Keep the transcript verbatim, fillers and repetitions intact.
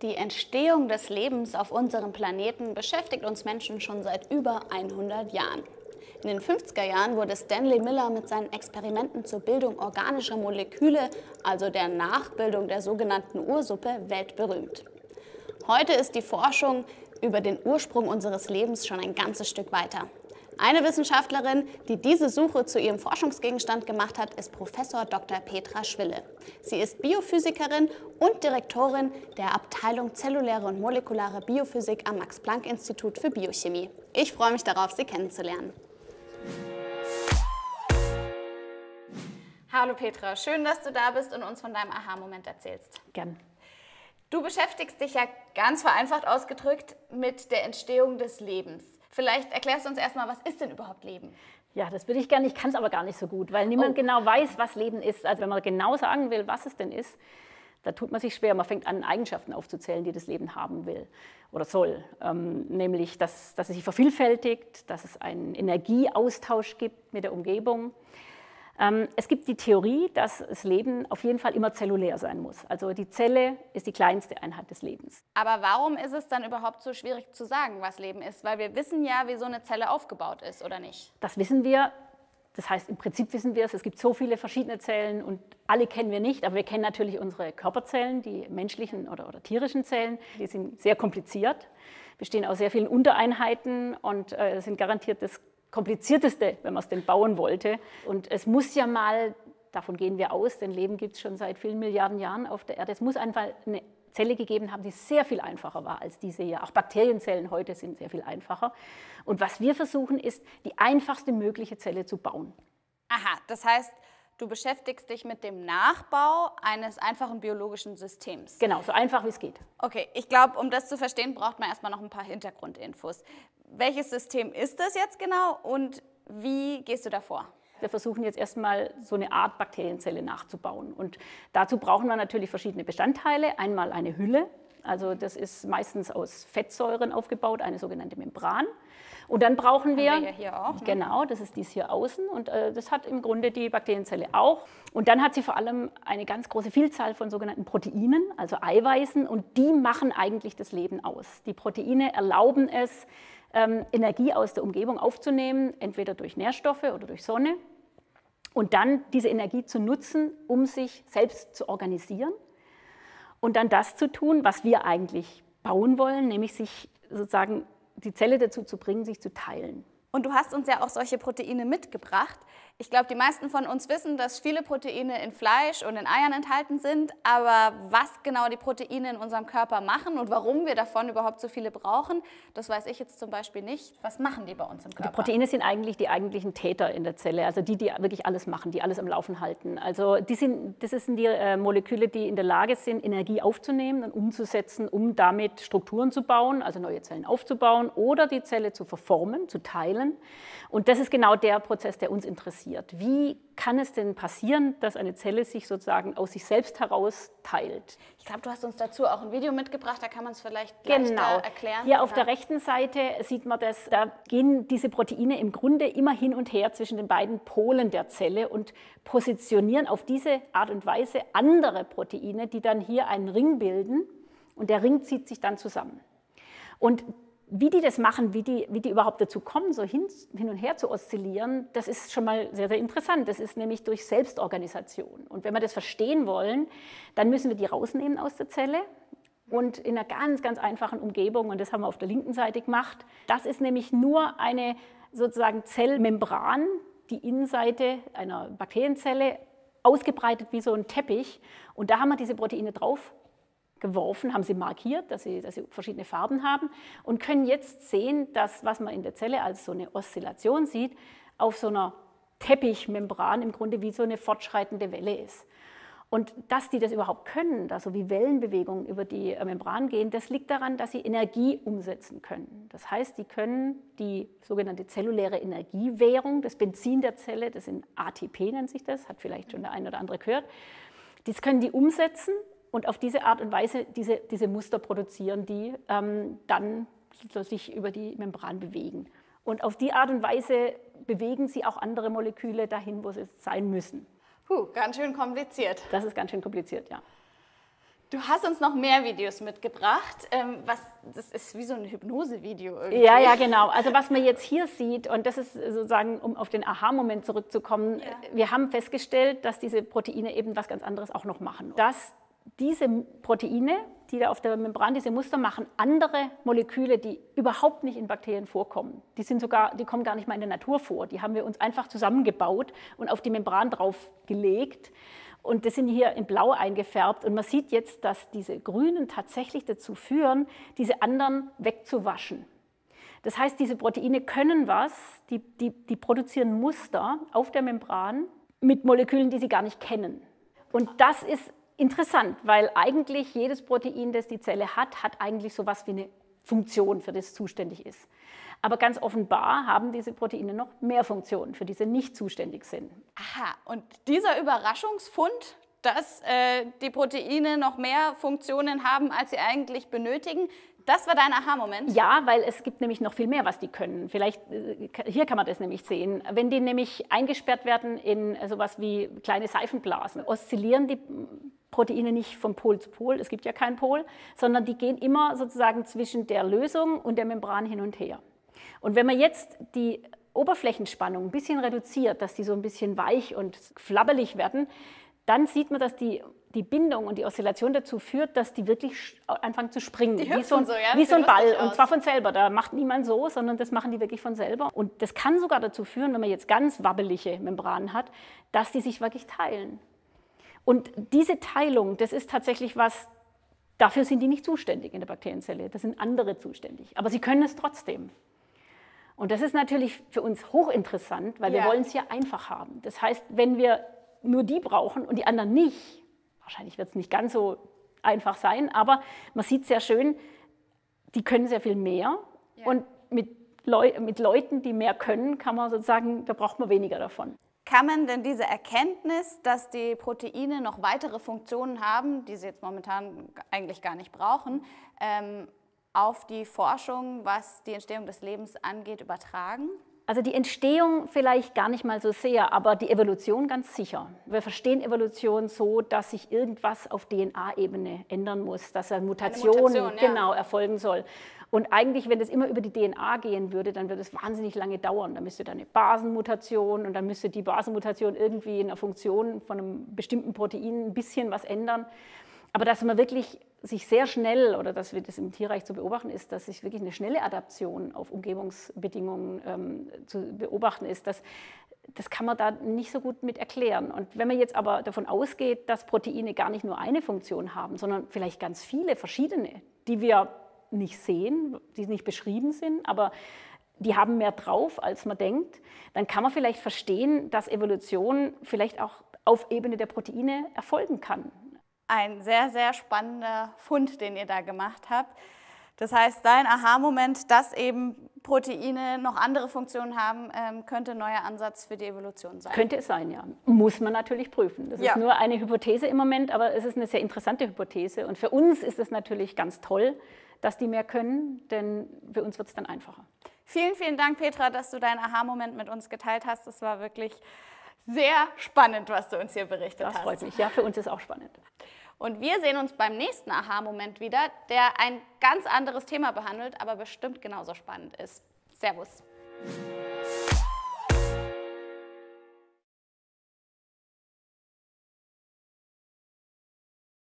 Die Entstehung des Lebens auf unserem Planeten beschäftigt uns Menschen schon seit über hundert Jahren. In den fünfziger Jahren wurde Stanley Miller mit seinen Experimenten zur Bildung organischer Moleküle, also der Nachbildung der sogenannten Ursuppe, weltberühmt. Heute ist die Forschung über den Ursprung unseres Lebens schon ein ganzes Stück weiter. Eine Wissenschaftlerin, die diese Suche zu ihrem Forschungsgegenstand gemacht hat, ist Professor Doktor Petra Schwille. Sie ist Biophysikerin und Direktorin der Abteilung Zelluläre und molekulare Biophysik am Max-Planck-Institut für Biochemie. Ich freue mich darauf, Sie kennenzulernen. Hallo Petra, schön, dass du da bist und uns von deinem Aha-Moment erzählst. Gern. Du beschäftigst dich ja ganz vereinfacht ausgedrückt mit der Entstehung des Lebens. Vielleicht erklärst du uns erstmal, was ist denn überhaupt Leben? Ja, das würde ich gerne, ich kann es aber gar nicht so gut, weil niemand Oh. genau weiß, was Leben ist. Also wenn man genau sagen will, was es denn ist, da tut man sich schwer. Man fängt an, Eigenschaften aufzuzählen, die das Leben haben will oder soll. Ähm, nämlich, dass, dass es sich vervielfältigt, dass es einen Energieaustausch gibt mit der Umgebung. Ähm, es gibt die Theorie, dass das Leben auf jeden Fall immer zellulär sein muss. Also die Zelle ist die kleinste Einheit des Lebens. Aber warum ist es dann überhaupt so schwierig zu sagen, was Leben ist? Weil wir wissen ja, wie so eine Zelle aufgebaut ist, oder nicht? Das wissen wir. Das heißt, im Prinzip wissen wir es. Es gibt so viele verschiedene Zellen und alle kennen wir nicht. Aber wir kennen natürlich unsere Körperzellen, die menschlichen oder, oder tierischen Zellen. Die sind sehr kompliziert, bestehen aus sehr vielen Untereinheiten und äh, sind garantiert das komplizierteste, wenn man es denn bauen wollte. Und es muss ja mal, davon gehen wir aus, denn Leben gibt es schon seit vielen Milliarden Jahren auf der Erde, es muss einfach eine Zelle gegeben haben, die sehr viel einfacher war als diese hier. Auch Bakterienzellen heute sind sehr viel einfacher. Und was wir versuchen, ist, die einfachste mögliche Zelle zu bauen. Aha, das heißt, du beschäftigst dich mit dem Nachbau eines einfachen biologischen Systems. Genau, so einfach wie es geht. Okay, ich glaube, um das zu verstehen, braucht man erstmal noch ein paar Hintergrundinfos. Welches System ist das jetzt genau und wie gehst du davor? Wir versuchen jetzt erstmal so eine Art Bakterienzelle nachzubauen. Und dazu brauchen wir natürlich verschiedene Bestandteile. Einmal eine Hülle, also das ist meistens aus Fettsäuren aufgebaut, eine sogenannte Membran. Und dann brauchen wir, Haben wir ja hier auch, ne? Genau, das ist dies hier außen und äh, das hat im Grunde die Bakterienzelle auch. Und dann hat sie vor allem eine ganz große Vielzahl von sogenannten Proteinen, also Eiweißen, und die machen eigentlich das Leben aus. Die Proteine erlauben es, ähm, Energie aus der Umgebung aufzunehmen, entweder durch Nährstoffe oder durch Sonne, und dann diese Energie zu nutzen, um sich selbst zu organisieren und dann das zu tun, was wir eigentlich bauen wollen, nämlich sich sozusagen die Zelle dazu zu bringen, sich zu teilen. Und du hast uns ja auch solche Proteine mitgebracht. Ich glaube, die meisten von uns wissen, dass viele Proteine in Fleisch und in Eiern enthalten sind. Aber was genau die Proteine in unserem Körper machen und warum wir davon überhaupt so viele brauchen, das weiß ich jetzt zum Beispiel nicht. Was machen die bei uns im Körper? Die Proteine sind eigentlich die eigentlichen Täter in der Zelle, also die, die wirklich alles machen, die alles am Laufen halten. Also die sind, das sind die äh, Moleküle, die in der Lage sind, Energie aufzunehmen und umzusetzen, um damit Strukturen zu bauen, also neue Zellen aufzubauen oder die Zelle zu verformen, zu teilen. Und das ist genau der Prozess, der uns interessiert. Wie kann es denn passieren, dass eine Zelle sich sozusagen aus sich selbst heraus teilt? Ich glaube, du hast uns dazu auch ein Video mitgebracht, da kann man es vielleicht leichter genau. erklären. Hier auf der rechten Seite sieht man das, da gehen diese Proteine im Grunde immer hin und her zwischen den beiden Polen der Zelle und positionieren auf diese Art und Weise andere Proteine, die dann hier einen Ring bilden, und der Ring zieht sich dann zusammen. Und wie die das machen, wie die, wie die überhaupt dazu kommen, so hin, hin und her zu oszillieren, das ist schon mal sehr, sehr interessant. Das ist nämlich durch Selbstorganisation. Und wenn wir das verstehen wollen, dann müssen wir die rausnehmen aus der Zelle und in einer ganz, ganz einfachen Umgebung, und das haben wir auf der linken Seite gemacht. Das ist nämlich nur eine sozusagen Zellmembran, die Innenseite einer Bakterienzelle, ausgebreitet wie so ein Teppich. Und da haben wir diese Proteine drauf geworfen, haben sie markiert, dass sie, dass sie verschiedene Farben haben, und können jetzt sehen, dass, was man in der Zelle als so eine Oszillation sieht, auf so einer Teppichmembran im Grunde wie so eine fortschreitende Welle ist. Und dass die das überhaupt können, da so wie Wellenbewegungen über die Membran gehen, das liegt daran, dass sie Energie umsetzen können. Das heißt, die können die sogenannte zelluläre Energiewährung, das Benzin der Zelle, das sind A T P nennt sich das, hat vielleicht schon der eine oder andere gehört, das können die umsetzen und auf diese Art und Weise diese, diese Muster produzieren, die ähm, dann sich über die Membran bewegen. Und auf die Art und Weise bewegen sie auch andere Moleküle dahin, wo sie sein müssen. Puh, ganz schön kompliziert. Das ist ganz schön kompliziert, ja. Du hast uns noch mehr Videos mitgebracht. Ähm, was, das ist wie so ein Hypnose-Video irgendwie. Ja, ja, genau. Also was man jetzt hier sieht, und das ist sozusagen, um auf den Aha-Moment zurückzukommen, ja. Wir haben festgestellt, dass diese Proteine eben was ganz anderes auch noch machen. Dass diese Proteine, die da auf der Membran diese Muster machen, andere Moleküle, die überhaupt nicht in Bakterien vorkommen, die sind sogar, die kommen gar nicht mal in der Natur vor. Die haben wir uns einfach zusammengebaut und auf die Membran drauf gelegt. Und das sind hier in Blau eingefärbt. Und man sieht jetzt, dass diese Grünen tatsächlich dazu führen, diese anderen wegzuwaschen. Das heißt, diese Proteine können was, die, die, die produzieren Muster auf der Membran mit Molekülen, die sie gar nicht kennen. Und das ist interessant, weil eigentlich jedes Protein, das die Zelle hat, hat eigentlich so etwas wie eine Funktion, für das es zuständig ist. Aber ganz offenbar haben diese Proteine noch mehr Funktionen, für die sie nicht zuständig sind. Aha, und dieser Überraschungsfund, dass äh, die Proteine noch mehr Funktionen haben, als sie eigentlich benötigen, das war dein Aha-Moment? Ja, weil es gibt nämlich noch viel mehr, was die können. Vielleicht, hier kann man das nämlich sehen. Wenn die nämlich eingesperrt werden in sowas wie kleine Seifenblasen, oszillieren die Proteine nicht von Pol zu Pol, es gibt ja keinen Pol, sondern die gehen immer sozusagen zwischen der Lösung und der Membran hin und her. Und wenn man jetzt die Oberflächenspannung ein bisschen reduziert, dass die so ein bisschen weich und flabbelig werden, dann sieht man, dass die, die Bindung und die Oszillation dazu führt, dass die wirklich anfangen zu springen. Die wie so ein, so, ja? wie so ein Ball. Und zwar von selber. Da macht niemand so, sondern das machen die wirklich von selber. Und das kann sogar dazu führen, wenn man jetzt ganz wabbelige Membranen hat, dass die sich wirklich teilen. Und diese Teilung, das ist tatsächlich was, dafür sind die nicht zuständig in der Bakterienzelle. Das sind andere zuständig. Aber sie können es trotzdem. Und das ist natürlich für uns hochinteressant, weil ja. wir wollen es ja einfach haben. Das heißt, wenn wir nur die brauchen und die anderen nicht, wahrscheinlich wird es nicht ganz so einfach sein, aber man sieht sehr schön, die können sehr viel mehr. Ja. Und mit, Leu mit Leuten, die mehr können, kann man sozusagen, da braucht man weniger davon. Kann man denn diese Erkenntnis, dass die Proteine noch weitere Funktionen haben, die sie jetzt momentan eigentlich gar nicht brauchen, ähm, auf die Forschung, was die Entstehung des Lebens angeht, übertragen? Also die Entstehung vielleicht gar nicht mal so sehr, aber die Evolution ganz sicher. Wir verstehen Evolution so, dass sich irgendwas auf D N A-Ebene ändern muss, dass eine Mutation, eine Mutation ja. genau, erfolgen soll. Und eigentlich, wenn das immer über die D N A gehen würde, dann würde es wahnsinnig lange dauern. Da müsste dann eine Basenmutation und dann müsste die Basenmutation irgendwie in der Funktion von einem bestimmten Protein ein bisschen was ändern. Aber dass man wirklich sich sehr schnell, oder dass wir das im Tierreich zu beobachten ist, dass sich wirklich eine schnelle Adaption auf Umgebungsbedingungen ähm, zu beobachten ist, das, das kann man da nicht so gut mit erklären. Und wenn man jetzt aber davon ausgeht, dass Proteine gar nicht nur eine Funktion haben, sondern vielleicht ganz viele verschiedene, die wir nicht sehen, die nicht beschrieben sind, aber die haben mehr drauf, als man denkt, dann kann man vielleicht verstehen, dass Evolution vielleicht auch auf Ebene der Proteine erfolgen kann. Ein sehr, sehr spannender Fund, den ihr da gemacht habt. Das heißt, dein Aha-Moment, dass eben Proteine noch andere Funktionen haben, ähm, könnte ein neuer Ansatz für die Evolution sein. Könnte es sein, ja. Muss man natürlich prüfen. Das ja. ist nur eine Hypothese im Moment, aber es ist eine sehr interessante Hypothese. Und für uns ist es natürlich ganz toll, dass die mehr können, denn für uns wird es dann einfacher. Vielen, vielen Dank, Petra, dass du deinen Aha-Moment mit uns geteilt hast. Das war wirklich sehr spannend, was du uns hier berichtet das hast. Das freut mich. Ja, für uns ist es auch spannend. Und wir sehen uns beim nächsten Aha-Moment wieder, der ein ganz anderes Thema behandelt, aber bestimmt genauso spannend ist. Servus.